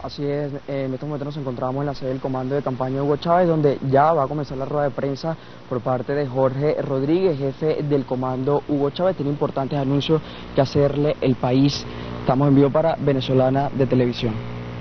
Así es, en estos momentos nos encontramos en la sede del Comando de Campaña Hugo Chávez, donde ya va a comenzar la rueda de prensa por parte de Jorge Rodríguez, jefe del Comando Hugo Chávez. Tiene importantes anuncios que hacerle el país. Estamos en vivo para Venezolana de Televisión.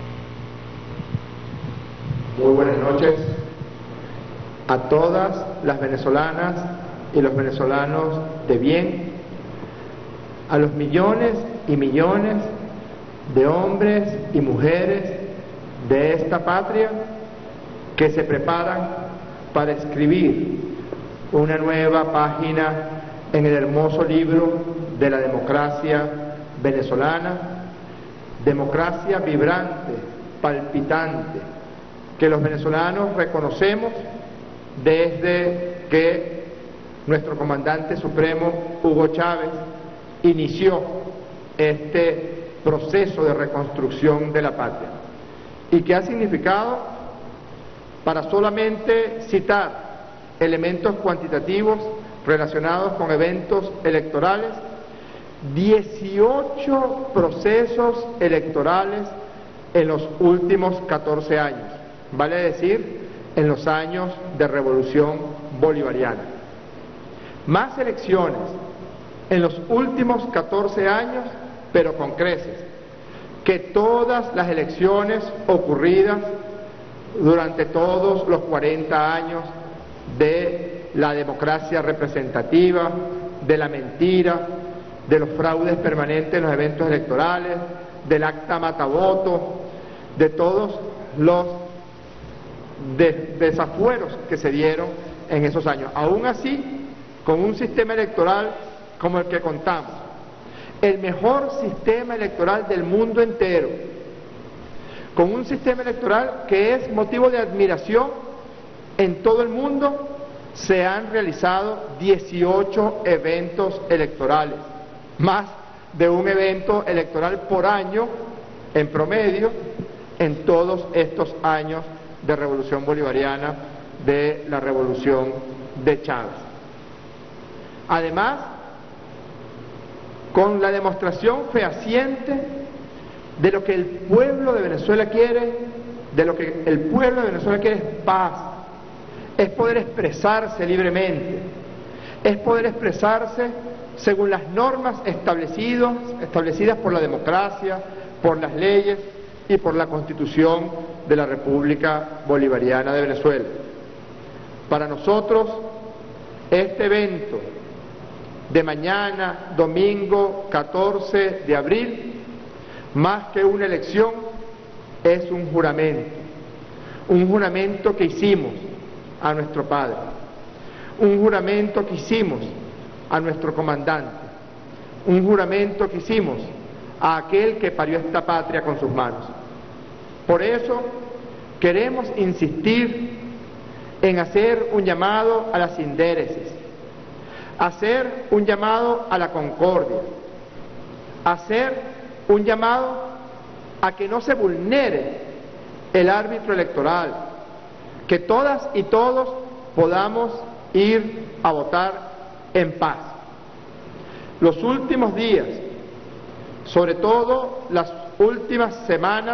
Muy buenas noches a todas las venezolanas y los venezolanos de bien, a los millones y millones de hombres y mujeres de esta patria que se preparan para escribir una nueva página en el hermoso libro de la democracia venezolana, democracia vibrante, palpitante, que los venezolanos reconocemos desde que nuestro comandante supremo Hugo Chávez inició este proceso de reconstrucción de la patria, y que ha significado, para solamente citar elementos cuantitativos relacionados con eventos electorales, 18 procesos electorales en los últimos 14 años, vale decir, en los años de revolución bolivariana. Más elecciones en los últimos 14 años, pero con creces, que todas las elecciones ocurridas durante todos los 40 años de la democracia representativa, de la mentira, de los fraudes permanentes en los eventos electorales, del acta matavoto, de todos los desafueros que se dieron en esos años. Aún así, con un sistema electoral como el que contamos, el mejor sistema electoral del mundo entero, con un sistema electoral que es motivo de admiración en todo el mundo, se han realizado 18 eventos electorales, más de un evento electoral por año en promedio en todos estos años de revolución bolivariana, de la revolución de Chávez. Además, con la demostración fehaciente de lo que el pueblo de Venezuela quiere, de lo que el pueblo de Venezuela quiere es paz, es poder expresarse libremente, es poder expresarse según las normas establecidas por la democracia, por las leyes y por la Constitución de la República Bolivariana de Venezuela. Para nosotros, este evento de mañana, domingo 14 de abril, más que una elección, es un juramento que hicimos a nuestro padre, un juramento que hicimos a nuestro comandante, un juramento que hicimos a aquel que parió esta patria con sus manos. Por eso queremos insistir en hacer un llamado a la sindéresis, hacer un llamado a la concordia, hacer un llamado a que no se vulnere el árbitro electoral, que todas y todos podamos ir a votar en paz. Los últimos días, sobre todo las últimas semanas,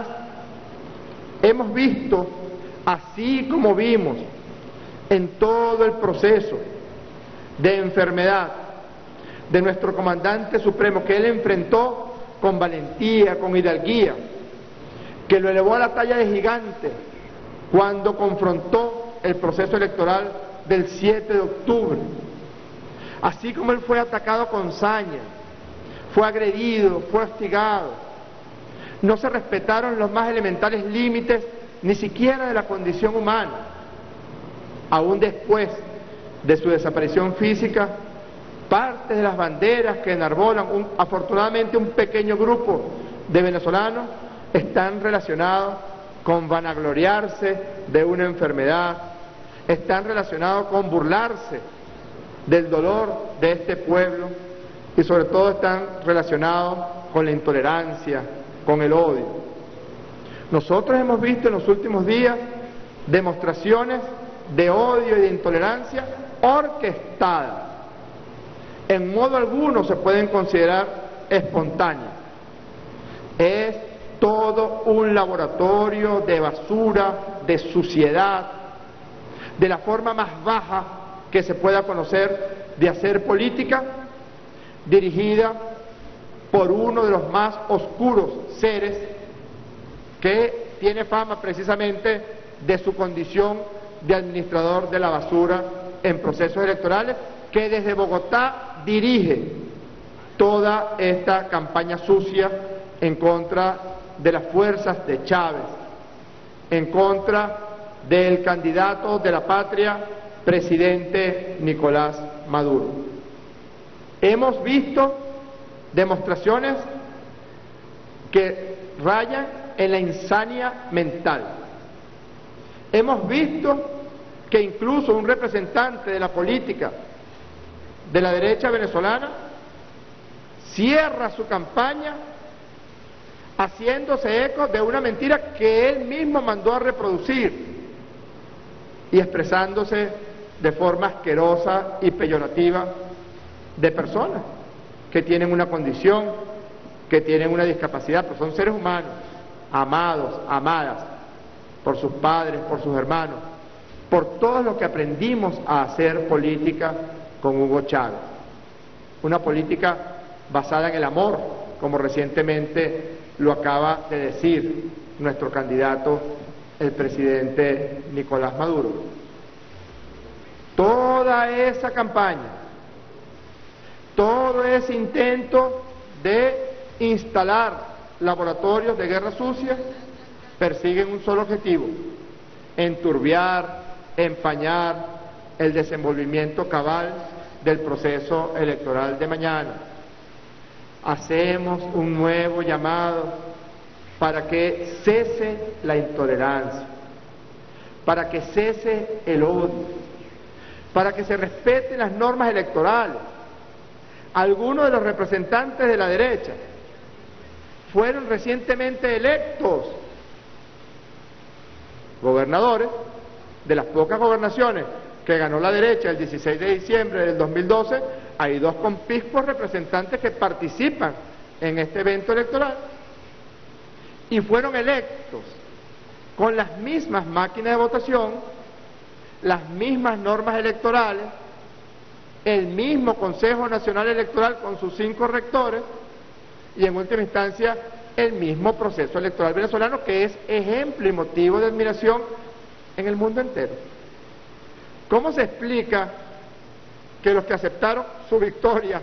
hemos visto, así como vimos en todo el proceso de enfermedad de nuestro comandante supremo, que él enfrentó con valentía, con hidalguía, que lo elevó a la talla de gigante cuando confrontó el proceso electoral del 7 de octubre. Así como él fue atacado con saña, fue agredido, fue hostigado, no se respetaron los más elementales límites, ni siquiera de la condición humana. Aún después de su desaparición física, parte de las banderas que enarbolan, afortunadamente un pequeño grupo de venezolanos, están relacionados con vanagloriarse de una enfermedad, están relacionados con burlarse del dolor de este pueblo, y sobre todo están relacionados con la intolerancia, con el odio. Nosotros hemos visto en los últimos días demostraciones de odio y de intolerancia orquestadas. En modo alguno se pueden considerar espontáneas. Es todo un laboratorio de basura, de suciedad, de la forma más baja que se pueda conocer de hacer política, dirigida por uno de los más oscuros seres que tiene fama precisamente de su condición de administrador de la basura en procesos electorales, que desde Bogotá dirige toda esta campaña sucia en contra de las fuerzas de Chávez, en contra del candidato de la patria, presidente Nicolás Maduro. Hemos visto demostraciones que rayan en la insania mental. Hemos visto que incluso un representante de la política de la derecha venezolana cierra su campaña haciéndose eco de una mentira que él mismo mandó a reproducir y expresándose de forma asquerosa y peyorativa de personas que tienen una condición, que tienen una discapacidad, pero son seres humanos, amados, amadas, por sus padres, por sus hermanos, por todos los que aprendimos a hacer política con Hugo Chávez. Una política basada en el amor, como recientemente lo acaba de decir nuestro candidato, el presidente Nicolás Maduro. Toda esa campaña, todo ese intento de instalar laboratorios de guerra sucia persiguen un solo objetivo: enturbiar, empañar el desenvolvimiento cabal del proceso electoral de mañana. Hacemos un nuevo llamado para que cese la intolerancia, para que cese el odio, para que se respeten las normas electorales. Algunos de los representantes de la derecha fueron recientemente electos gobernadores de las pocas gobernaciones que ganó la derecha el 16 de diciembre del 2012. Hay dos conspicuos representantes que participan en este evento electoral y fueron electos con las mismas máquinas de votación, las mismas normas electorales, el mismo Consejo Nacional Electoral con sus 5 rectores y en última instancia el mismo proceso electoral venezolano, que es ejemplo y motivo de admiración en el mundo entero. ¿Cómo se explica que los que aceptaron su victoria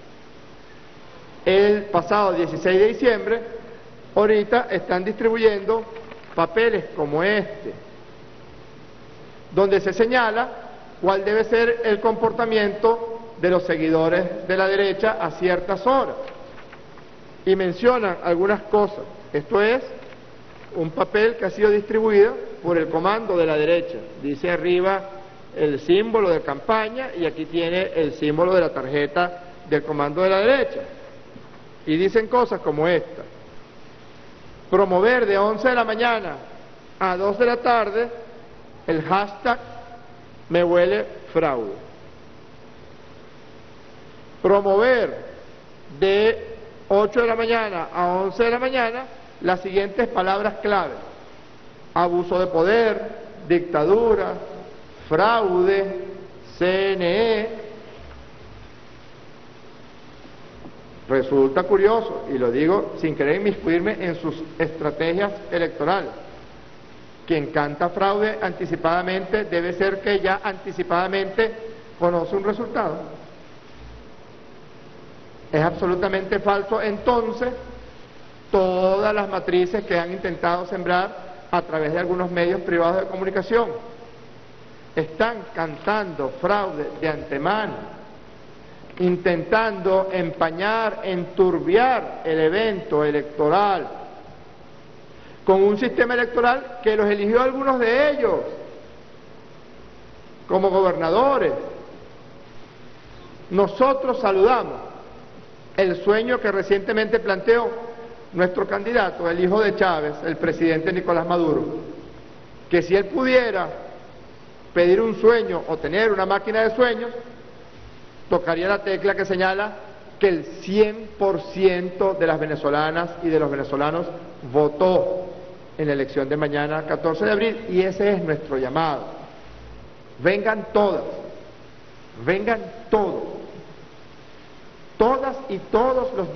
el pasado 16 de diciembre, ahorita están distribuyendo papeles como este, donde se señala cuál debe ser el comportamiento de los seguidores de la derecha a ciertas horas? Y mencionan algunas cosas. Esto es un papel que ha sido distribuido por el comando de la derecha. Dice arriba el símbolo de campaña y aquí tiene el símbolo de la tarjeta del comando de la derecha. Y dicen cosas como esta: promover de 11 de la mañana a 2 de la tarde el hashtag me huele fraude. Promover de 8 de la mañana a 11 de la mañana las siguientes palabras clave: abuso de poder, dictadura, fraude, CNE. Resulta curioso, y lo digo sin querer inmiscuirme en sus estrategias electorales, quien canta fraude anticipadamente debe ser que ya anticipadamente conoce un resultado. Es absolutamente falso entonces todas las matrices que han intentado sembrar a través de algunos medios privados de comunicación. Están cantando fraude de antemano, intentando empañar, enturbiar el evento electoral con un sistema electoral que los eligió algunos de ellos como gobernadores. Nosotros saludamos el sueño que recientemente planteó nuestro candidato, el hijo de Chávez, el presidente Nicolás Maduro, que si él pudiera pedir un sueño o tener una máquina de sueños, tocaría la tecla que señala que el 100% de las venezolanas y de los venezolanos votó en la elección de mañana, 14 de abril, y ese es nuestro llamado. Vengan todas, vengan todos, todas y todos los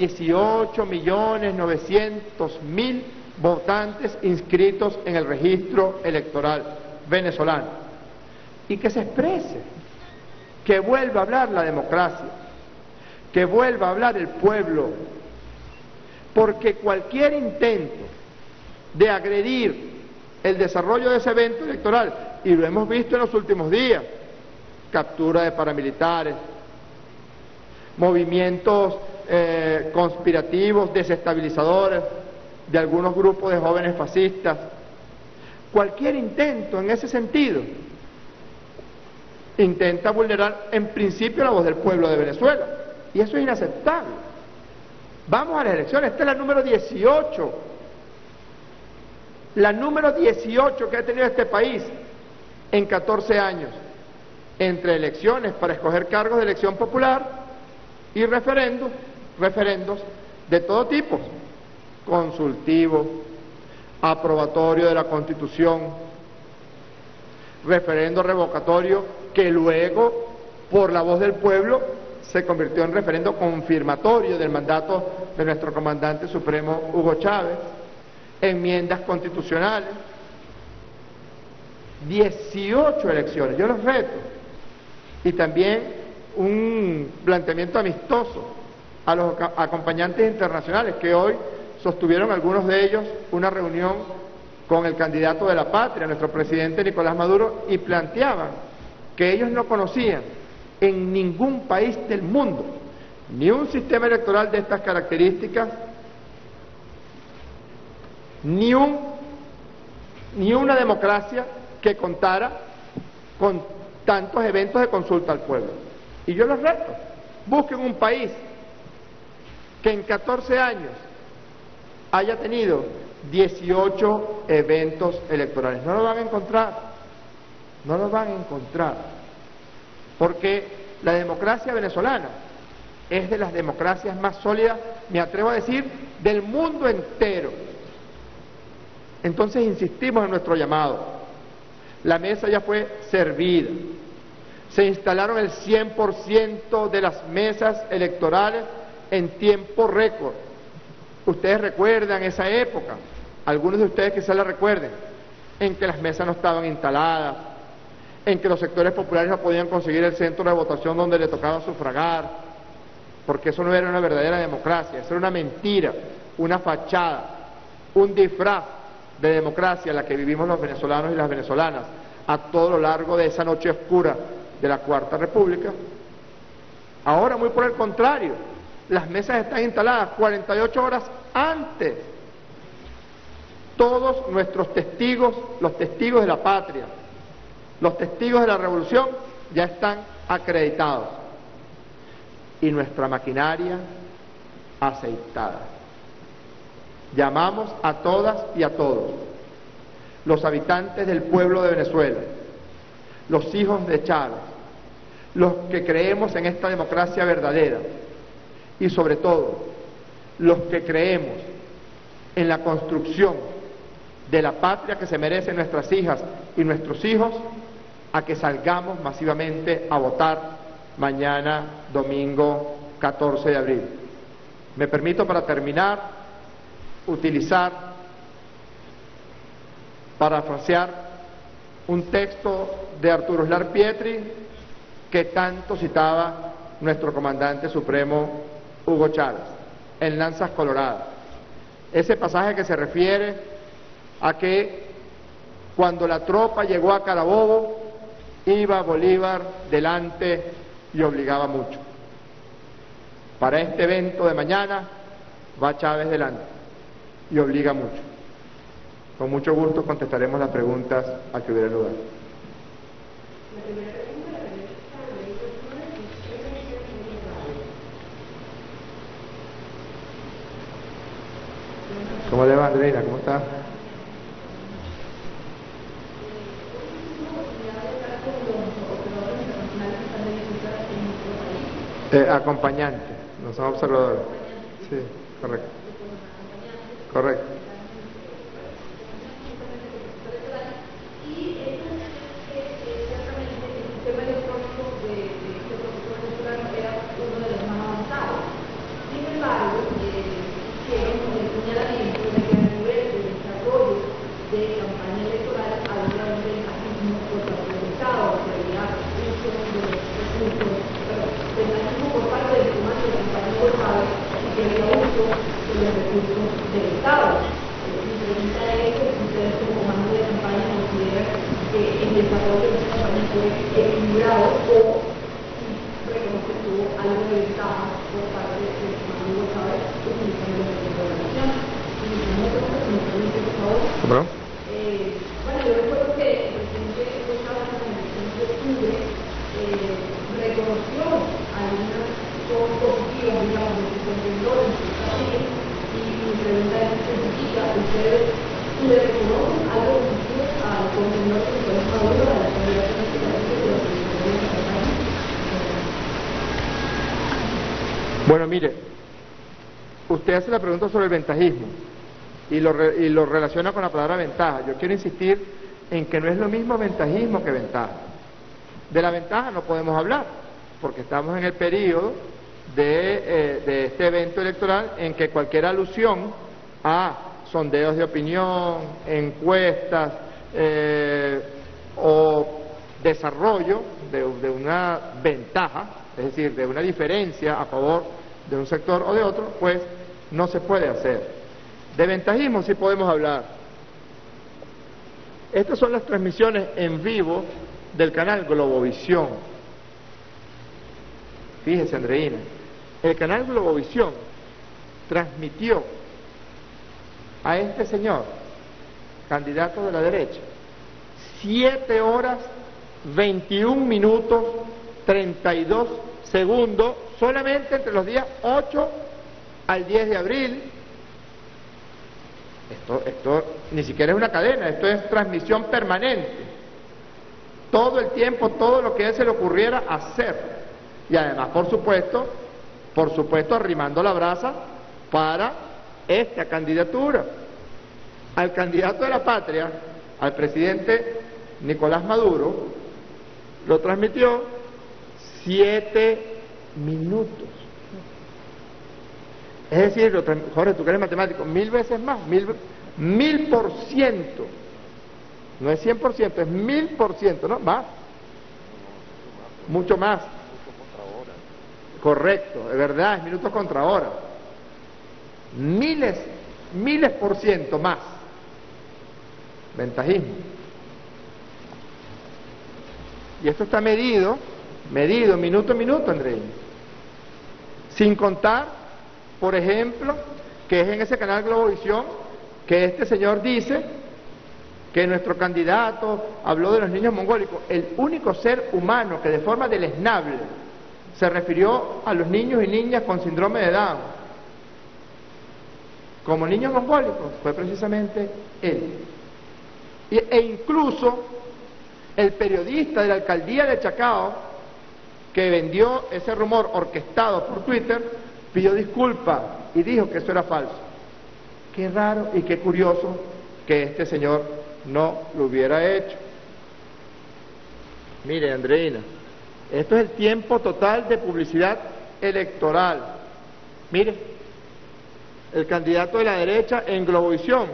18.900.000 votantes inscritos en el registro electoral venezolano, y que se exprese, que vuelva a hablar la democracia, que vuelva a hablar el pueblo, porque cualquier intento de agredir el desarrollo de ese evento electoral, y lo hemos visto en los últimos días, captura de paramilitares, movimientos conspirativos, desestabilizadores de algunos grupos de jóvenes fascistas, cualquier intento en ese sentido intenta vulnerar en principio la voz del pueblo de Venezuela, y eso es inaceptable. Vamos a las elecciones, esta es la número 18, la número 18 que ha tenido este país en 14 años, entre elecciones para escoger cargos de elección popular y referendos de todo tipo, consultivo, aprobatorio de la Constitución, referendo revocatorio, que luego, por la voz del pueblo, se convirtió en referendo confirmatorio del mandato de nuestro comandante supremo Hugo Chávez, enmiendas constitucionales, 18 elecciones, yo los reto, y también un planteamiento amistoso a los acompañantes internacionales que hoy sostuvieron algunos de ellos una reunión con el candidato de la patria, nuestro presidente Nicolás Maduro, y planteaban que ellos no conocían en ningún país del mundo ni un sistema electoral de estas características, ni una democracia que contara con tantos eventos de consulta al pueblo. Y yo los reto, busquen un país que en 14 años haya tenido 18 eventos electorales. No lo van a encontrar, no lo van a encontrar, porque la democracia venezolana es de las democracias más sólidas, me atrevo a decir, del mundo entero. Entonces insistimos en nuestro llamado. La mesa ya fue servida. Se instalaron el 100% de las mesas electorales en tiempo récord. Ustedes recuerdan esa época, algunos de ustedes quizás la recuerden, en que las mesas no estaban instaladas, en que los sectores populares no podían conseguir el centro de votación donde le tocaba sufragar, porque eso no era una verdadera democracia, eso era una mentira, una fachada, un disfraz de democracia la que vivimos los venezolanos y las venezolanas a todo lo largo de esa noche oscura de la Cuarta República. Ahora, muy por el contrario, las mesas están instaladas 48 horas antes. Todos nuestros testigos, los testigos de la patria, los testigos de la revolución, ya están acreditados. Y nuestra maquinaria aceitada. Llamamos a todas y a todos, los habitantes del pueblo de Venezuela, los hijos de Chávez, los que creemos en esta democracia verdadera y sobre todo los que creemos en la construcción de la patria que se merecen nuestras hijas y nuestros hijos, a que salgamos masivamente a votar mañana domingo 14 de abril. Me permito, para terminar, utilizar, parafrasear un texto de Arturo Uslar Pietri que tanto citaba nuestro comandante supremo Hugo Chávez, en Lanzas Coloradas. Ese pasaje que se refiere a que cuando la tropa llegó a Carabobo, iba Bolívar delante y obligaba mucho. Para este evento de mañana va Chávez delante y obliga mucho. Con mucho gusto contestaremos las preguntas a que hubiera lugar. ¿Cómo le va, Andreina? ¿Cómo está? Acompañante. No son observadores. Sí, correcto. Correcto. ¿Cómo? Bueno, yo recuerdo que el presidente Hugo Chávez en la elección de octubre reconoció algunas cosas positivas, digamos, de su contendor en su país, y mi pregunta es específica: ¿ustedes reconocen algo positivo al contendor de Nicolás Maduro, a la candidatura de este país de la presidencia de este país? Bueno, mire, usted hace la pregunta sobre el ventajismo y lo relaciona con la palabra ventaja. Yo quiero insistir en que no es lo mismo ventajismo que ventaja. De la ventaja no podemos hablar, porque estamos en el periodo de este evento electoral en que cualquier alusión a sondeos de opinión, encuestas o desarrollo de una ventaja, es decir, de una diferencia a favor de un sector o de otro, pues no se puede hacer. De ventajismo sí podemos hablar. Estas son las transmisiones en vivo del canal Globovisión. Fíjese, Andreina, el canal Globovisión transmitió a este señor, candidato de la derecha, 7 horas, 21 minutos, 32 segundos, solamente entre los días 8 al 10 de abril. Esto ni siquiera es una cadena, esto es transmisión permanente. Todo el tiempo, todo lo que a él se le ocurriera hacer. Y además, por supuesto, arrimando la brasa para esta candidatura. Al candidato de la patria, al presidente Nicolás Maduro, lo transmitió 7 minutos. Es decir, Jorge, tú que eres matemático, 1000 veces más, 1000%. No es 100%, es 1000%, ¿no? Más. Mucho más. Correcto, es verdad, es minutos contra hora. Miles por ciento más. Ventajismo. Y esto está medido minuto a minuto, Andrés. Sin contar, por ejemplo, que es en ese canal Globovisión que este señor dice que nuestro candidato habló de los niños mongólicos, el único ser humano que de forma deleznable se refirió a los niños y niñas con síndrome de Down como niños mongólicos fue precisamente él. E incluso el periodista de la alcaldía de Chacao, que vendió ese rumor orquestado por Twitter, pidió disculpas y dijo que eso era falso. Qué raro y qué curioso que este señor no lo hubiera hecho. Mire, Andreina, esto es el tiempo total de publicidad electoral. Mire, el candidato de la derecha en Globovisión,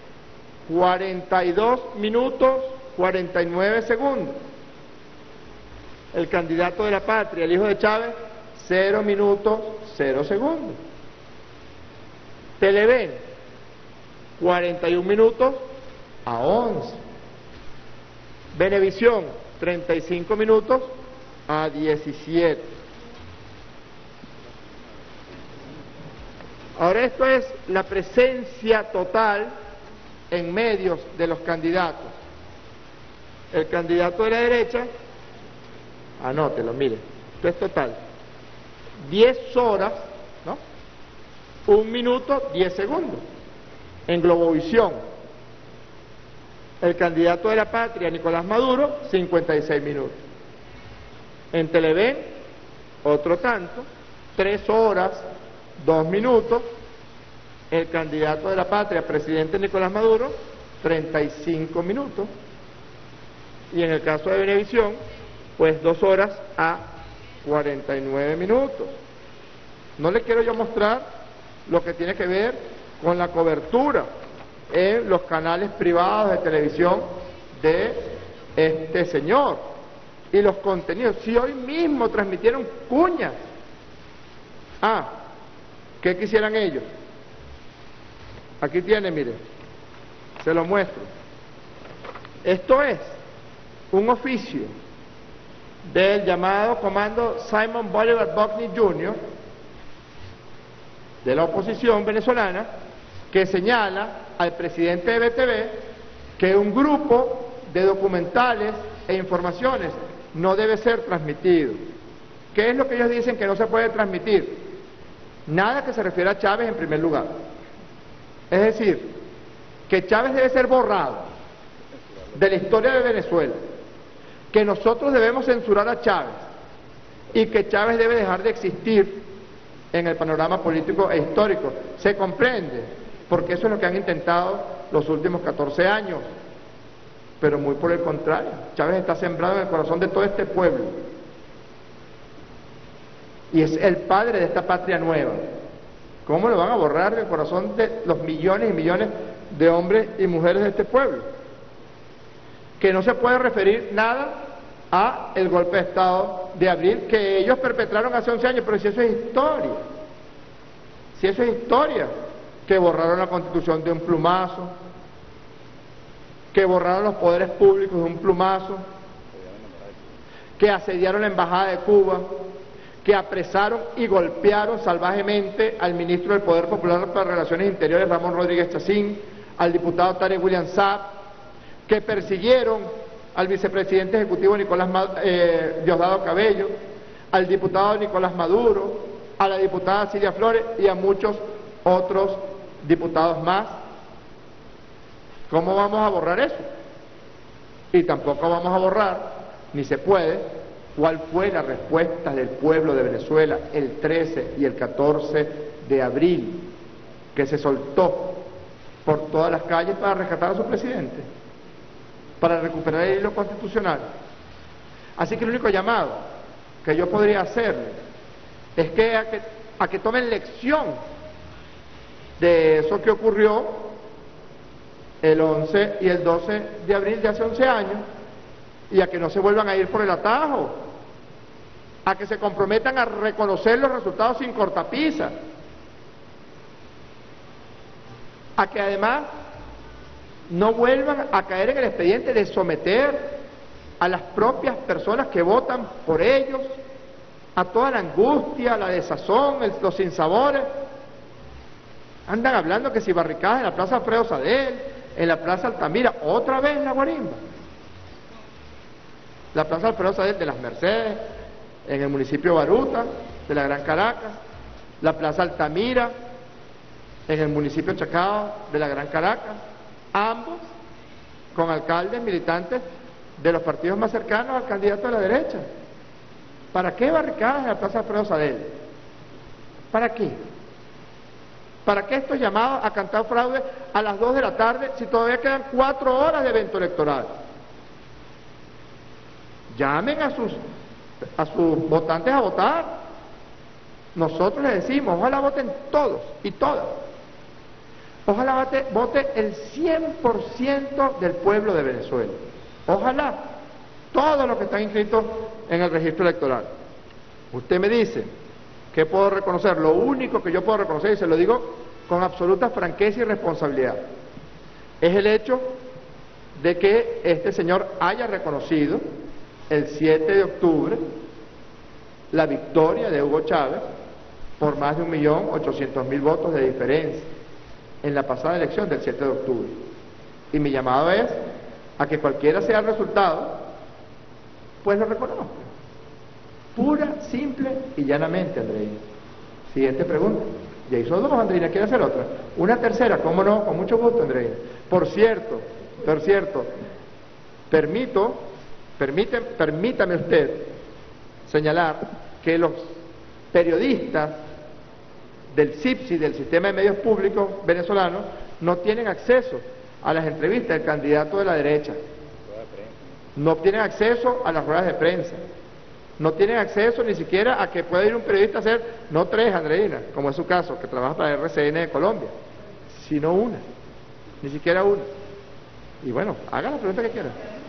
42 minutos 49 segundos. El candidato de la patria, el hijo de Chávez, 0 minutos 0 segundos. Televen, 41 minutos a 11. Venevisión, 35 minutos a 17. Ahora esto es la presencia total en medios de los candidatos. El candidato de la derecha, anótelo, mire, esto es total. 10 horas, ¿no? 1 minuto 10 segundos en Globovisión. El candidato de la patria, Nicolás Maduro, 56 minutos. En Televen, otro tanto. 3 horas, 2 minutos, el candidato de la patria, presidente Nicolás Maduro, 35 minutos, y en el caso de Venevisión, pues 2 horas a 49 minutos. No le quiero yo mostrar lo que tiene que ver con la cobertura en los canales privados de televisión de este señor y los contenidos. Si hoy mismo transmitieron cuñas, ¿qué quisieran ellos? Aquí tiene, mire, se lo muestro. Esto es un oficio del llamado Comando Simon Bolivar Buckney Jr. de la oposición venezolana, que señala al presidente de BTV que un grupo de documentales e informaciones no debe ser transmitido. ¿Qué es lo que ellos dicen que no se puede transmitir? Nada que se refiera a Chávez en primer lugar. Es decir, que Chávez debe ser borrado de la historia de Venezuela, que nosotros debemos censurar a Chávez y que Chávez debe dejar de existir en el panorama político e histórico. Se comprende, porque eso es lo que han intentado los últimos 14 años, pero muy por el contrario, Chávez está sembrado en el corazón de todo este pueblo y es el padre de esta patria nueva. ¿Cómo lo van a borrar del corazón de los millones y millones de hombres y mujeres de este pueblo? Que no se puede referir nada a el golpe de Estado de abril que ellos perpetraron hace 11 años, pero si eso es historia, si eso es historia, que borraron la Constitución de un plumazo, que borraron los poderes públicos de un plumazo, que asediaron la Embajada de Cuba, que apresaron y golpearon salvajemente al ministro del Poder Popular para Relaciones Interiores, Ramón Rodríguez Chacín, al diputado Tarek William Saab, que persiguieron al vicepresidente ejecutivo Diosdado Cabello, al diputado Nicolás Maduro, a la diputada Cilia Flores y a muchos otros diputados más. ¿Cómo vamos a borrar eso? Y tampoco vamos a borrar, ni se puede, cuál fue la respuesta del pueblo de Venezuela el 13 y el 14 de abril, que se soltó por todas las calles para rescatar a su presidente, para recuperar el hilo constitucional. Así que el único llamado que yo podría hacerle es que a que tomen lección de eso que ocurrió el 11 y el 12 de abril de hace 11 años, y a que no se vuelvan a ir por el atajo, a que se comprometan a reconocer los resultados sin cortapisas, a que además no vuelvan a caer en el expediente de someter a las propias personas que votan por ellos a toda la angustia, la desazón, los sinsabores. Andan hablando que si barricadas en la Plaza Alfredo Sadel, en la Plaza Altamira, otra vez en la Guarimba. La Plaza Alfredo Sadel de las Mercedes, en el municipio de Baruta, de la Gran Caracas, la Plaza Altamira, en el municipio de Chacao, de la Gran Caracas, ambos con alcaldes militantes de los partidos más cercanos al candidato de la derecha. ¿Para qué barricadas en la Plaza Alfredo Sadel? ¿Para qué? ¿Para qué estos llamados a cantar fraude a las 2 de la tarde si todavía quedan 4 horas de evento electoral? Llamen a sus votantes a votar. Nosotros les decimos, ojalá voten todos y todas. Ojalá vote el 100% del pueblo de Venezuela. Ojalá, todos los que están inscritos en el registro electoral. Usted me dice, ¿qué puedo reconocer? Lo único que yo puedo reconocer, y se lo digo con absoluta franqueza y responsabilidad, es el hecho de que este señor haya reconocido el 7 de octubre la victoria de Hugo Chávez por más de 1.800.000 votos de diferencia en la pasada elección del 7 de octubre. Y mi llamado es a que cualquiera sea el resultado, pues lo reconozca. Pura, simple y llanamente, Andreina. Siguiente pregunta. Ya hizo 2, Andreina, ¿quiere hacer otra? Una tercera, ¿cómo no? Con mucho gusto, Andreina. Por cierto, permítame usted señalar que los periodistas del CIPSI, del Sistema de Medios Públicos venezolano, no tienen acceso a las entrevistas del candidato de la derecha, no tienen acceso a las ruedas de prensa, no tienen acceso ni siquiera a que pueda ir un periodista a hacer, no 3, Andreina, como es su caso, que trabaja para el RCN de Colombia, sino una, ni siquiera una. Y bueno, haga la pregunta que quiera.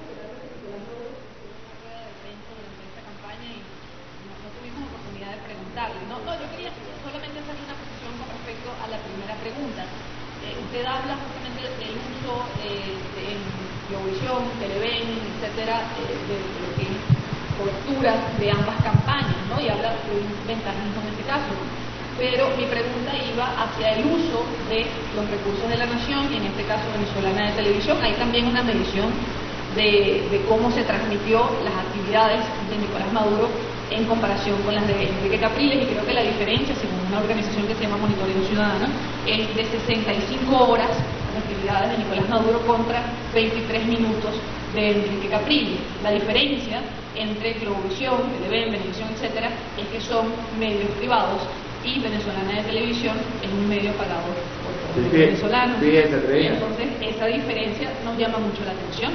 Yo quería solamente hacer una precisión con respecto a la primera pregunta. Usted habla justamente del uso en Globovisión, Televen, etcétera, de lo que es cobertura de ambas campañas, ¿no? Y habla de un ventajismo en este caso. Pero mi pregunta iba hacia el uso de los recursos de la nación, y en este caso venezolana de televisión. Hay también una medición de cómo se transmitió las actividades de Nicolás Maduro en comparación con las de Enrique Capriles, y creo que la diferencia, según una organización que se llama Monitoreo Ciudadano, es de 65 horas de actividades de Nicolás Maduro contra 23 minutos de Enrique Capriles. La diferencia entre Globovisión, Televen, Venevisión, etcétera, es que son medios privados, y Venezolana de Televisión es un medio pagado por los venezolanos. Entonces, esa diferencia nos llama mucho la atención.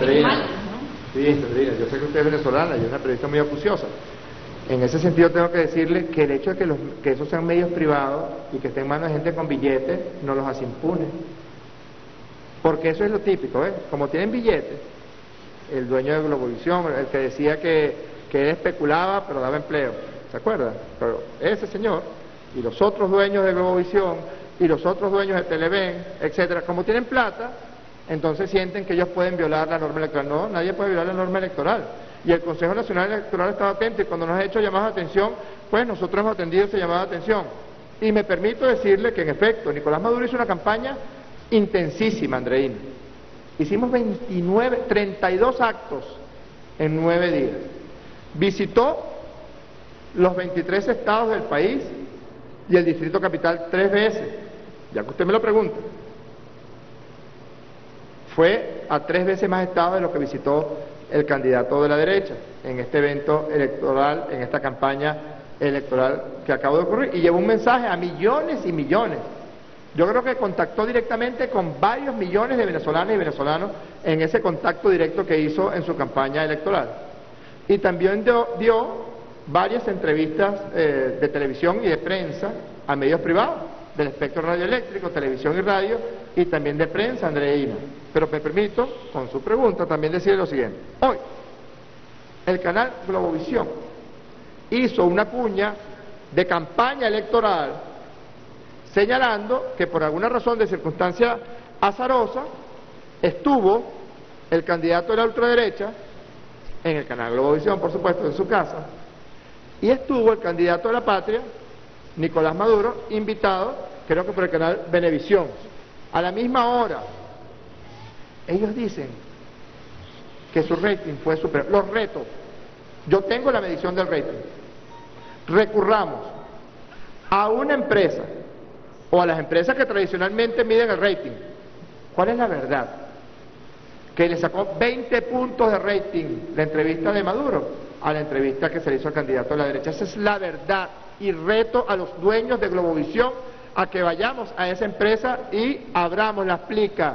Yo sé que usted es venezolana y es una periodista muy acuciosa. En ese sentido tengo que decirle que el hecho de que esos sean medios privados y que estén en manos de gente con billetes no los hace impunes. Porque eso es lo típico, ¿eh? Como tienen billetes, el dueño de Globovisión, el que decía que él especulaba pero daba empleo, ¿se acuerdan? Pero ese señor y los otros dueños de Globovisión y los otros dueños de Televen, etcétera, como tienen plata, entonces sienten que ellos pueden violar la norma electoral. No, nadie puede violar la norma electoral. Y el Consejo Nacional Electoral estaba atento, y cuando nos ha hecho llamadas de atención, pues nosotros hemos atendido esa llamada de atención. Y me permito decirle que en efecto, Nicolás Maduro hizo una campaña intensísima, Andreina. Hicimos 32 actos en 9 días. Visitó los 23 estados del país y el Distrito Capital 3 veces, ya que usted me lo pregunta. Fue a 3 veces más estados de lo que visitó el candidato de la derecha en este evento electoral, en esta campaña electoral que acaba de ocurrir, y llevó un mensaje a millones y millones. Yo creo que contactó directamente con varios millones de venezolanas y venezolanos en ese contacto directo que hizo en su campaña electoral. Y también dio varias entrevistas de televisión y de prensa a medios privados, del espectro radioeléctrico, televisión y radio, y también de prensa, Andreina. Pero me permito, con su pregunta, también decirle lo siguiente. Hoy, el canal Globovisión hizo una cuña de campaña electoral señalando que por alguna razón de circunstancia azarosa estuvo el candidato de la ultraderecha en el canal Globovisión, por supuesto, en su casa, y estuvo el candidato de la patria, Nicolás Maduro, invitado, creo que por el canal Venevisión, a la misma hora. Ellos dicen que su rating fue superior. Los reto, yo tengo la medición del rating. Recurramos a una empresa o a las empresas que tradicionalmente miden el rating. ¿Cuál es la verdad? Que le sacó 20 puntos de rating la entrevista de Maduro a la entrevista que se le hizo al candidato de la derecha. Esa es la verdad, y reto a los dueños de Globovisión a que vayamos a esa empresa y abramos las plicas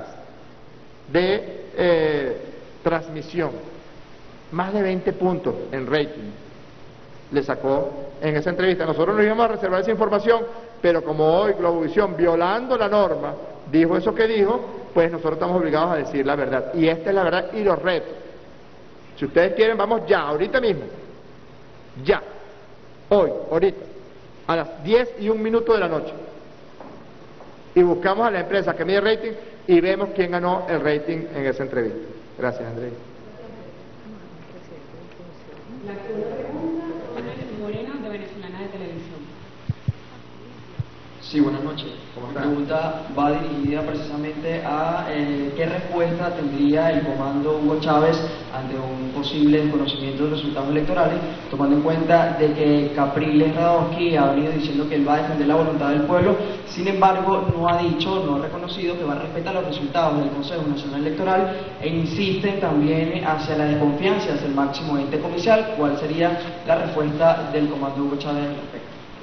de transmisión. Más de 20 puntos en rating le sacó en esa entrevista. Nosotros nos íbamos a reservar esa información, pero como hoy Globovisión, violando la norma, dijo eso que dijo, pues nosotros estamos obligados a decir la verdad. Y esta es la verdad, y los reto. Si ustedes quieren, vamos ya, ahorita mismo. Ya. Hoy, ahorita. A las 10:01 de la noche. Y buscamos a la empresa que mide rating y vemos quién ganó el rating en esa entrevista. Gracias, Andrés. La segunda pregunta, Manuel Moreno, de Venezolana de Televisión. Sí, buenas noches. Mi pregunta va dirigida precisamente a qué respuesta tendría el comando Hugo Chávez ante un posible desconocimiento de los resultados electorales, tomando en cuenta de que Capriles Radowski ha venido diciendo que él va a defender la voluntad del pueblo, sin embargo no ha dicho, no ha reconocido que va a respetar los resultados del Consejo Nacional Electoral, e insisten también hacia la desconfianza hacia el máximo ente policial. ¿Cuál sería la respuesta del comando Hugo Chávez al respecto?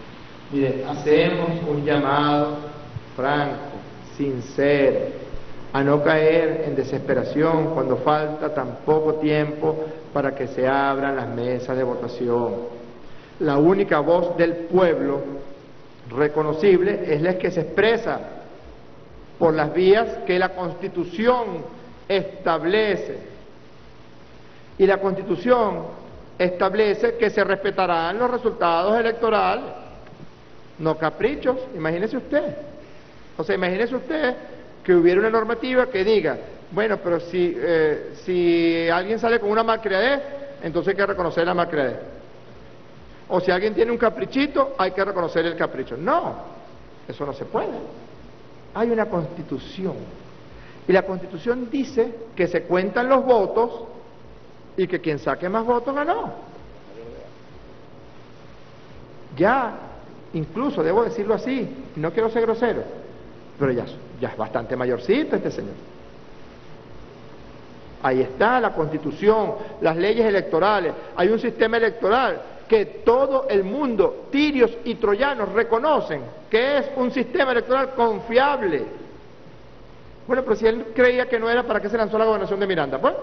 Mire, hacemos un llamado franco, sincero, a no caer en desesperación cuando falta tan poco tiempo para que se abran las mesas de votación. La única voz del pueblo reconocible es la que se expresa por las vías que la Constitución establece. Y la Constitución establece que se respetarán los resultados electorales, no caprichos. Imagínese usted. O sea, imagínese usted que hubiera una normativa que diga, bueno, pero si alguien sale con una malcriadez, entonces hay que reconocer la malcriadez. O si alguien tiene un caprichito, hay que reconocer el capricho. No, eso no se puede. Hay una Constitución. Y la Constitución dice que se cuentan los votos y que quien saque más votos ganó. Ya, incluso debo decirlo así, no quiero ser grosero, pero ya es bastante mayorcito este señor. Ahí está la Constitución, las leyes electorales, hay un sistema electoral que todo el mundo, tirios y troyanos, reconocen que es un sistema electoral confiable. Bueno, pero si él creía que no era, ¿para qué se lanzó la gobernación de Miranda? Pues.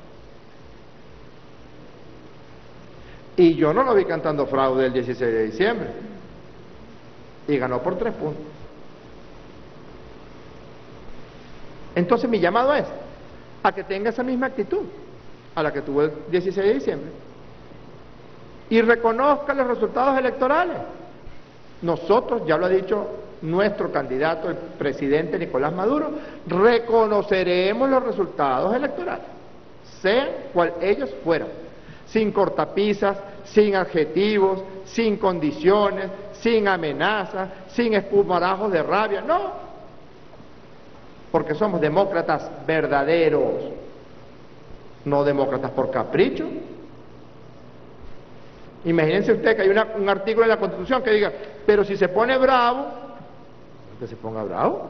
Y yo no lo vi cantando fraude el 16 de diciembre. Y ganó por 3 puntos. Entonces mi llamado es a que tenga esa misma actitud a la que tuvo el 16 de diciembre. Y reconozca los resultados electorales. Nosotros, ya lo ha dicho nuestro candidato, el presidente Nicolás Maduro, reconoceremos los resultados electorales, sean cual ellos fueran, sin cortapisas, sin adjetivos, sin condiciones, sin amenazas, sin espumarajos de rabia, no, porque somos demócratas verdaderos, no demócratas por capricho. Imagínense usted que hay un artículo en la Constitución que diga, pero si se pone bravo, que se ponga bravo.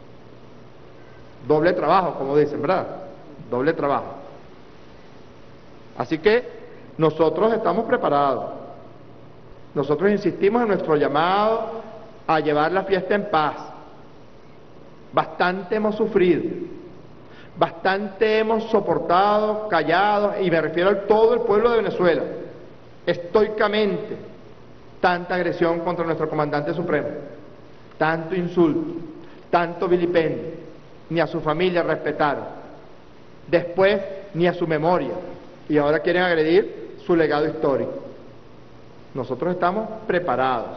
Doble trabajo, como dicen, ¿verdad? Doble trabajo. Así que nosotros estamos preparados. Nosotros insistimos en nuestro llamado a llevar la fiesta en paz. Bastante hemos sufrido, bastante hemos soportado, callado, y me refiero a todo el pueblo de Venezuela, estoicamente, tanta agresión contra nuestro comandante supremo, tanto insulto, tanto vilipendio, ni a su familia respetaron, después ni a su memoria, y ahora quieren agredir su legado histórico. Nosotros estamos preparados.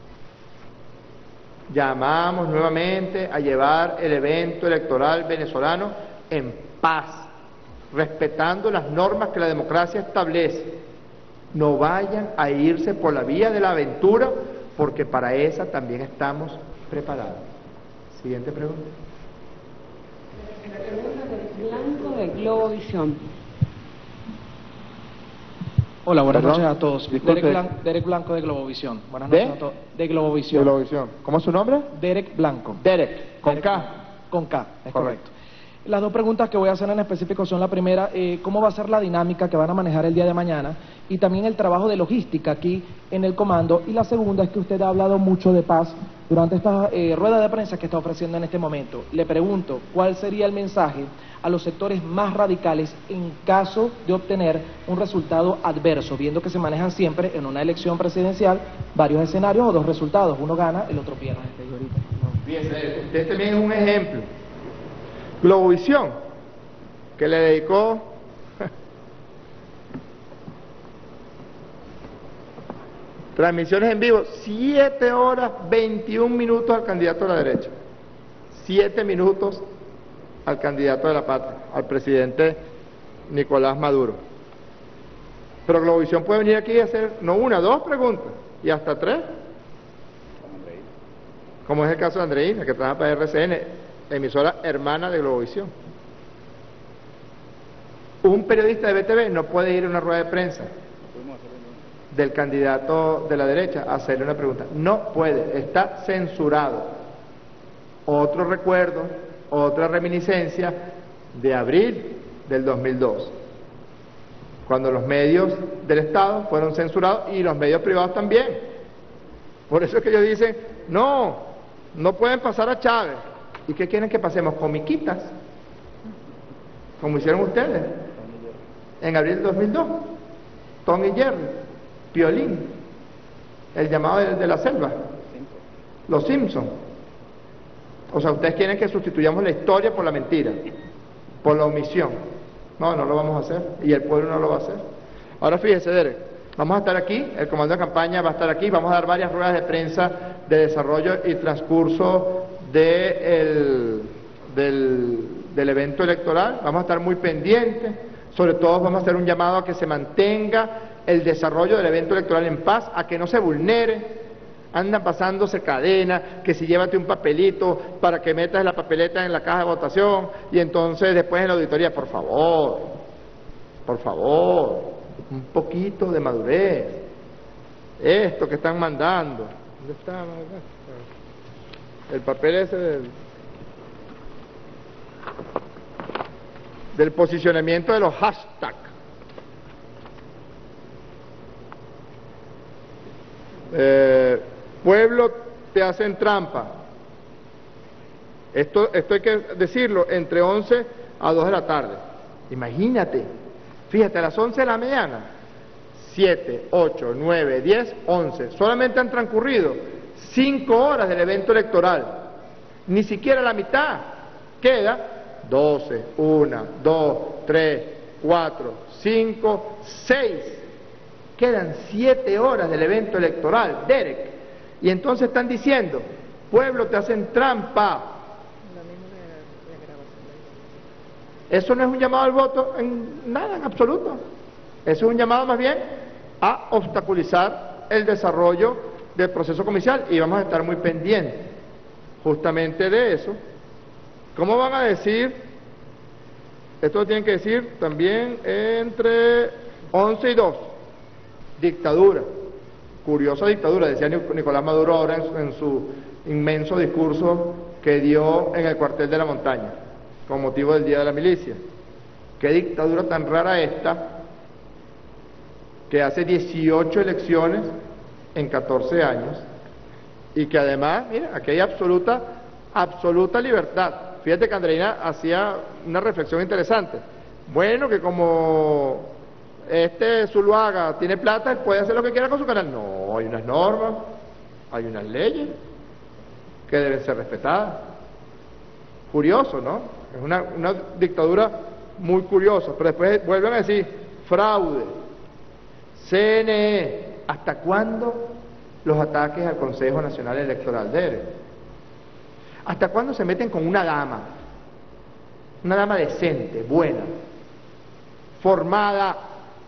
Llamamos nuevamente a llevar el evento electoral venezolano en paz, respetando las normas que la democracia establece. No vayan a irse por la vía de la aventura, porque para esa también estamos preparados. Siguiente pregunta. La pregunta del Blanco de Globovisión. Hola, buenas Perdón, noches a todos. disculpe. Derek Blanco de Globovisión. Buenas ¿De? noches a todos. De Globovisión. De Globovisión. ¿Cómo es su nombre? Derek Blanco. Derek, con Derek K. Blanco. Con K, es Correcto. correcto. Las dos preguntas que voy a hacer en específico son la primera, ¿cómo va a ser la dinámica que van a manejar el día de mañana? Y también el trabajo de logística aquí en el comando. Y la segunda es que usted ha hablado mucho de paz durante esta rueda de prensa que está ofreciendo en este momento. Le pregunto, ¿cuál sería el mensaje a los sectores más radicales en caso de obtener un resultado adverso, viendo que se manejan siempre en una elección presidencial varios escenarios o dos resultados, uno gana, el otro pierde? Fíjese, usted también es un ejemplo. Globovisión, que le dedicó transmisiones en vivo, 7 horas 21 minutos al candidato de la derecha, 7 minutos al candidato de la patria, al presidente Nicolás Maduro. Pero Globovisión puede venir aquí y hacer no una, dos preguntas, y hasta 3, como es el caso de Andreina, que trabaja para RCN, emisora hermana de Globovisión. Un periodista de BTV no puede ir a una rueda de prensa del candidato de la derecha a hacerle una pregunta. No puede, está censurado. Otro recuerdo, otra reminiscencia de abril del 2002, cuando los medios del Estado fueron censurados y los medios privados también. Por eso es que ellos dicen, no, no pueden pasar a Chávez. ¿Y qué quieren que pasemos? Comiquitas, como hicieron ustedes en abril del 2002. Tom y Jerry, Piolín, el llamado de la selva, los Simpsons. O sea, ustedes quieren que sustituyamos la historia por la mentira, por la omisión. No, no lo vamos a hacer, y el pueblo no lo va a hacer. Ahora fíjese, Derek, vamos a estar aquí, el comando de campaña va a estar aquí, vamos a dar varias ruedas de prensa de desarrollo y transcurso del evento electoral. Vamos a estar muy pendientes, sobre todo vamos a hacer un llamado a que se mantenga el desarrollo del evento electoral en paz, a que no se vulnere. Andan pasándose cadenas, que si llévate un papelito para que metas la papeleta en la caja de votación y entonces después en la auditoría. Por favor, un poquito de madurez. Esto que están mandando. ¿Dónde está? El papel ese del posicionamiento de los hashtags. Pueblo, te hacen trampa. Esto hay que decirlo entre 11 a 2 de la tarde. Imagínate, fíjate, a las 11 de la mañana, 7, 8, 9, 10, 11. Solamente han transcurrido 5 horas del evento electoral. Ni siquiera la mitad. Queda 12, 1, 2, 3, 4, 5, 6. Quedan 7 horas del evento electoral, Derek. Y entonces están diciendo, pueblo, te hacen trampa. Eso no es un llamado al voto en nada, en absoluto. Eso es un llamado más bien a obstaculizar el desarrollo del proceso comercial, y vamos a estar muy pendientes justamente de eso. ¿Cómo van a decir? Esto lo tienen que decir también entre 11 y 2. Dictadura. Curiosa dictadura, decía Nicolás Maduro ahora en su inmenso discurso que dio en el cuartel de la montaña, con motivo del Día de la Milicia. Qué dictadura tan rara esta, que hace 18 elecciones en 14 años, y que además, mira, aquí hay absoluta libertad. Fíjate que Andreina hacía una reflexión interesante. Bueno, que como Zuluaga tiene plata, él puede hacer lo que quiera con su canal. No, hay unas normas, hay unas leyes que deben ser respetadas. Curioso, ¿no? Es una dictadura muy curiosa. Pero después vuelven a decir, fraude, CNE. ¿Hasta cuándo los ataques al Consejo Nacional Electoral? ¿Hasta cuándo se meten con una dama decente, buena, formada,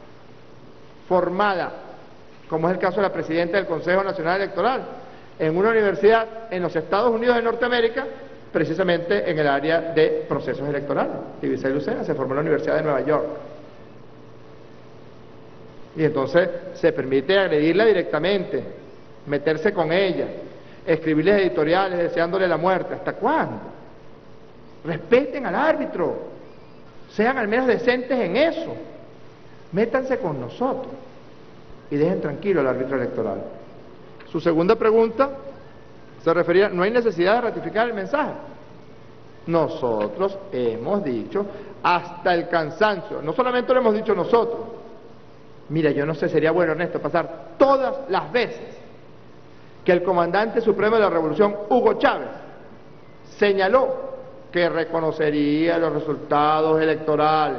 como es el caso de la presidenta del Consejo Nacional Electoral, en una universidad en los Estados Unidos de Norteamérica, precisamente en el área de procesos electorales? Ibiza y Lucena se formó en la Universidad de Nueva York. Y entonces se permite agredirla directamente, meterse con ella, escribirles editoriales deseándole la muerte. ¿Hasta cuándo? Respeten al árbitro, sean al menos decentes en eso, métanse con nosotros y dejen tranquilo al árbitro electoral. Su segunda pregunta se refería, no hay necesidad de ratificar el mensaje. Nosotros hemos dicho hasta el cansancio, no solamente lo hemos dicho nosotros. Mira, yo no sé, sería bueno, Ernesto, pasar todas las veces que el comandante supremo de la revolución, Hugo Chávez, señaló que reconocería los resultados electorales,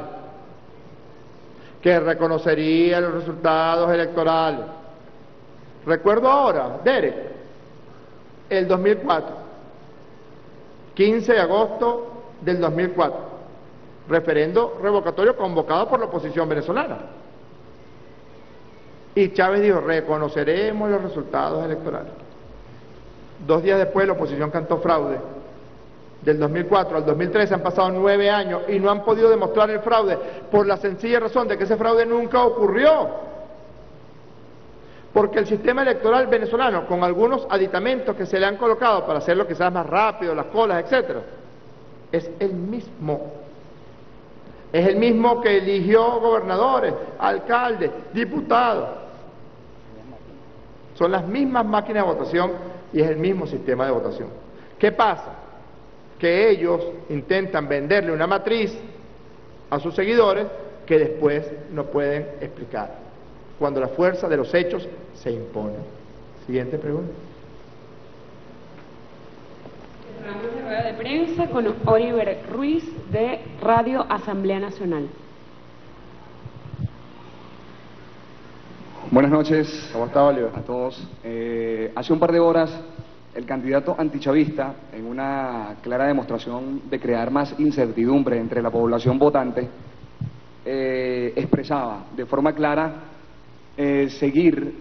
Recuerdo ahora, Derek, el 2004, 15 de agosto del 2004, referendo revocatorio convocado por la oposición venezolana. Y Chávez dijo, reconoceremos los resultados electorales. 2 días después la oposición cantó fraude. Del 2004 al 2013 han pasado 9 años y no han podido demostrar el fraude por la sencilla razón de que ese fraude nunca ocurrió. Porque el sistema electoral venezolano, con algunos aditamentos que se le han colocado para hacerlo quizás más rápido, las colas, etcétera, es el mismo. Es el mismo que eligió gobernadores, alcaldes, diputados. Son las mismas máquinas de votación y es el mismo sistema de votación. ¿Qué pasa? Que ellos intentan venderle una matriz a sus seguidores que después no pueden explicar, cuando la fuerza de los hechos se impone. Siguiente pregunta. Cerramos la rueda de prensa con Oliver Ruiz de Radio Asamblea Nacional. Buenas noches. ¿Cómo está, Oliver? A todos. Hace un par de horas, el candidato antichavista, en una clara demostración de crear más incertidumbre entre la población votante, expresaba de forma clara seguir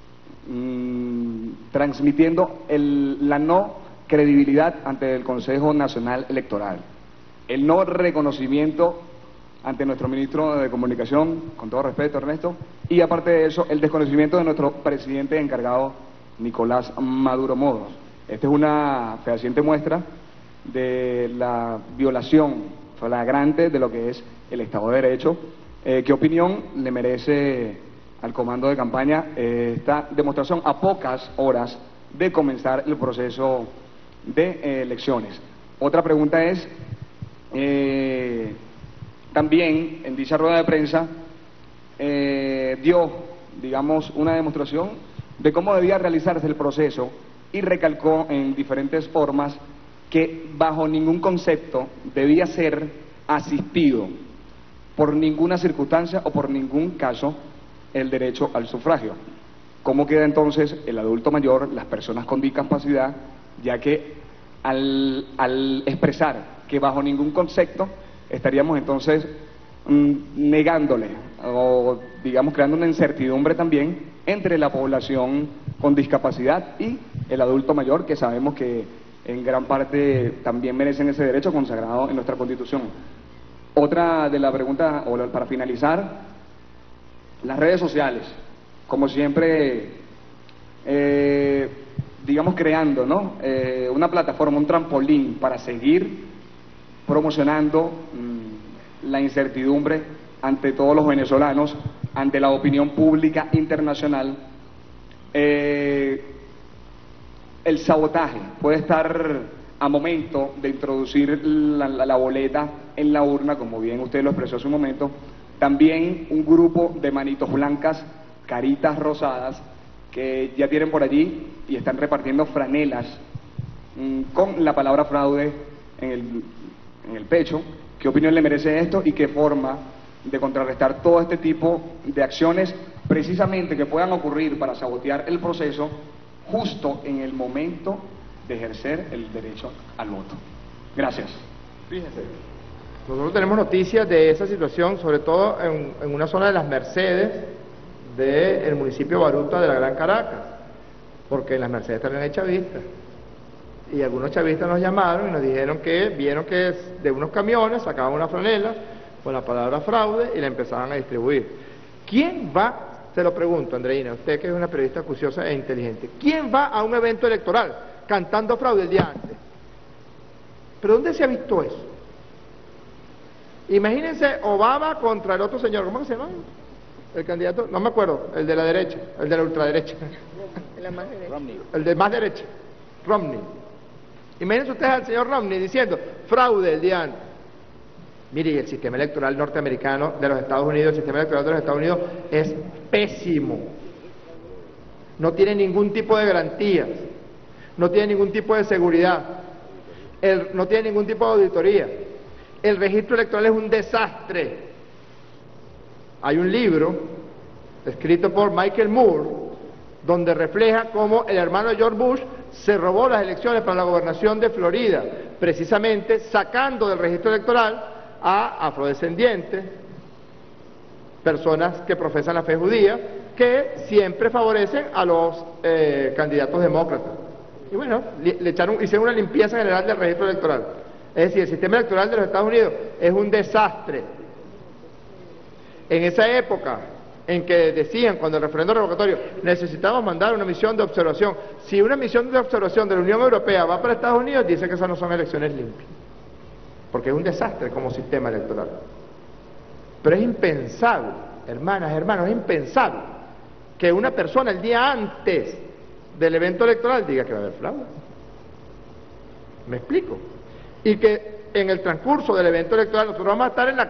transmitiendo la no credibilidad ante el Consejo Nacional Electoral, el no reconocimiento ante nuestro ministro de Comunicación, con todo respeto, Ernesto, y aparte de eso, el desconocimiento de nuestro presidente encargado, Nicolás Maduro Moros. Esta es una fehaciente muestra de la violación flagrante de lo que es el Estado de Derecho. ¿Qué opinión le merece al comando de campaña esta demostración a pocas horas de comenzar el proceso de elecciones? Otra pregunta es, también en dicha rueda de prensa dio, digamos, una demostración de cómo debía realizarse el proceso y recalcó en diferentes formas que bajo ningún concepto debía ser asistido por ninguna circunstancia o por ningún caso el derecho al sufragio. ¿Cómo queda entonces el adulto mayor, las personas con discapacidad, ya que al expresar que bajo ningún concepto estaríamos entonces negándole o digamos creando una incertidumbre también entre la población con discapacidad y el adulto mayor, que sabemos que en gran parte también merecen ese derecho consagrado en nuestra Constitución? Otra de la pregunta, o para finalizar, las redes sociales, como siempre, digamos creando, ¿no? Una plataforma, un trampolín para seguir promocionando la incertidumbre ante todos los venezolanos, ante la opinión pública internacional. El sabotaje puede estar a momento de introducir la boleta en la urna, como bien usted lo expresó hace un momento. También un grupo de manitos blancas, caritas rosadas, que ya tienen por allí y están repartiendo franelas con la palabra fraude en el pecho. ¿Qué opinión le merece esto y qué forma de contrarrestar todo este tipo de acciones precisamente que puedan ocurrir para sabotear el proceso justo en el momento de ejercer el derecho al voto? Gracias. Fíjense, nosotros tenemos noticias de esa situación, sobre todo en una zona de las Mercedes del municipio Baruta de la Gran Caracas, porque en las Mercedes también hay chavistas. Y algunos chavistas nos llamaron y nos dijeron que vieron que de unos camiones sacaban una franela con la palabra fraude y la empezaban a distribuir. ¿Quién va, se lo pregunto, Andreina, usted que es una periodista acuciosa e inteligente, quién va a un evento electoral cantando fraude el día antes? ¿Pero dónde se ha visto eso? Imagínense Obama contra el otro señor, ¿cómo se llama? El candidato, no me acuerdo, el de la derecha, el de la ultraderecha. El de más derecha, Romney. Imagínense ustedes al señor Romney diciendo fraude el día antes. Mire, y el sistema electoral norteamericano de los Estados Unidos, el sistema electoral de los Estados Unidos es pésimo. No tiene ningún tipo de garantías, no tiene ningún tipo de seguridad, no tiene ningún tipo de auditoría. El registro electoral es un desastre. Hay un libro escrito por Michael Moore donde refleja cómo el hermano de George Bush se robó las elecciones para la gobernación de Florida, precisamente sacando del registro electoral a afrodescendientes, personas que profesan la fe judía, que siempre favorecen a los candidatos demócratas. Y bueno, hicieron una limpieza general del registro electoral. Es decir, el sistema electoral de los Estados Unidos es un desastre. En esa época en que decían, cuando el referendo revocatorio, necesitamos mandar una misión de observación. Si una misión de observación de la Unión Europea va para Estados Unidos, dice que esas no son elecciones limpias, porque es un desastre como sistema electoral. Pero es impensable, hermanas, hermanos, es impensable que una persona el día antes del evento electoral diga que va a haber fraude. ¿Me explico? Y que en el transcurso del evento electoral nosotros vamos a estar en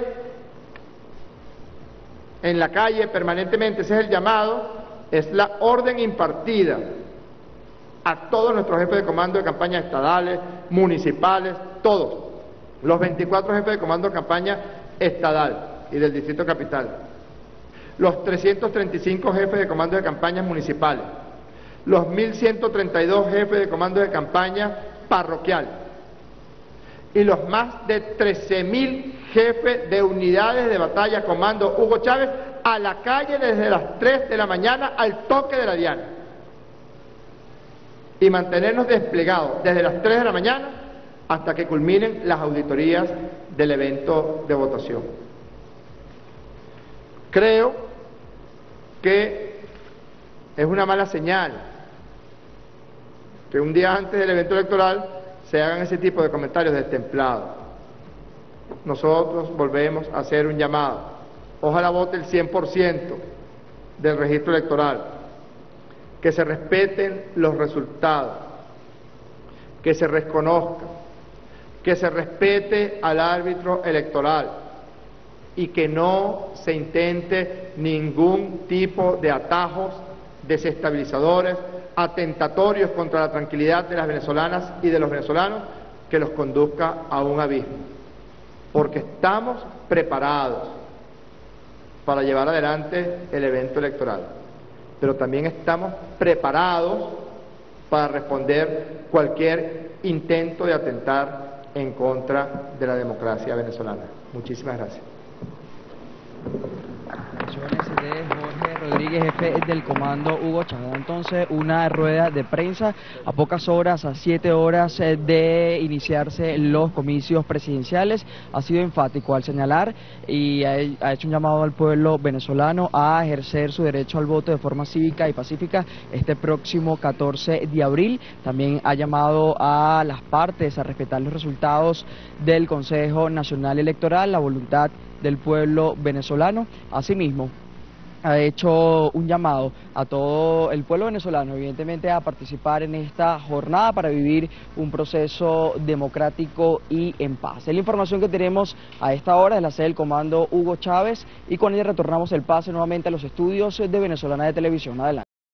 la calle permanentemente. Ese es el llamado, es la orden impartida a todos nuestros jefes de comando de campaña estadales, municipales, todos, los 24 jefes de comando de campaña estadal y del Distrito Capital, los 335 jefes de comando de campañas municipales, los 1.132 jefes de comando de campaña parroquial y los más de 13.000 jefes de unidades de batalla comando Hugo Chávez a la calle desde las 3 de la mañana al toque de la diana y mantenernos desplegados desde las 3 de la mañana hasta que culminen las auditorías del evento de votación. Creo que es una mala señal que un día antes del evento electoral se hagan ese tipo de comentarios destemplados. Nosotros volvemos a hacer un llamado. Ojalá vote el 100% del registro electoral, que se respeten los resultados, que se reconozca, que se respete al árbitro electoral y que no se intente ningún tipo de atajos desestabilizadores, atentatorios contra la tranquilidad de las venezolanas y de los venezolanos que los conduzca a un abismo, porque estamos preparados para llevar adelante el evento electoral, pero también estamos preparados para responder cualquier intento de atentar en contra de la democracia venezolana. Muchísimas gracias. De Jorge Rodríguez, jefe del comando Hugo Chávez. Entonces, una rueda de prensa a pocas horas, a 7 horas de iniciarse los comicios presidenciales. Ha sido enfático al señalar y ha hecho un llamado al pueblo venezolano a ejercer su derecho al voto de forma cívica y pacífica este próximo 14 de abril. También ha llamado a las partes a respetar los resultados del Consejo Nacional Electoral, la voluntad del pueblo venezolano. Asimismo, ha hecho un llamado a todo el pueblo venezolano, evidentemente, a participar en esta jornada para vivir un proceso democrático y en paz. Es la información que tenemos a esta hora de la sede del comando Hugo Chávez y con ella retornamos el pase nuevamente a los estudios de Venezolana de Televisión. Adelante.